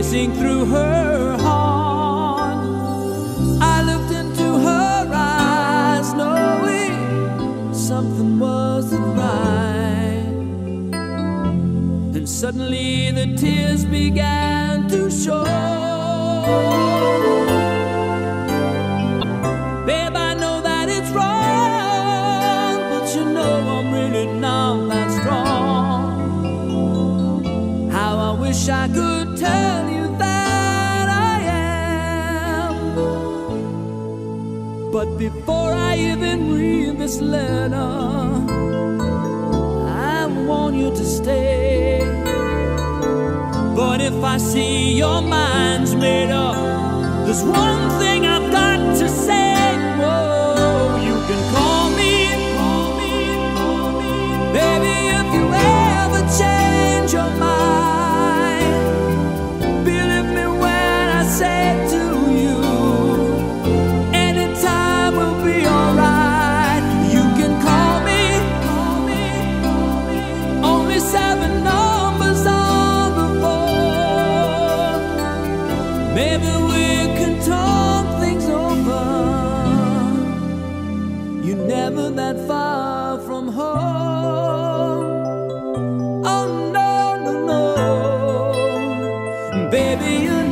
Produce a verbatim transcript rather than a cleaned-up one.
racing through her heart. I looked into her eyes, knowing something wasn't right. And suddenly the tears began to show. Babe, I know that it's wrong, but you know I'm really not that strong. How I wish I could tell you that I am. But before I even read this letter, I want you to stay. But if I see your mind's made up, there's one thing I've got to say. Whoa, you can call me, call me, call me. Baby, if you ever change your mind, believe me when I say to you, anytime will be alright. You can call me, call me, call me. Only seven numbers on the phone. Maybe we can talk things over. You're never that far from home. Oh no, no, no. Baby, you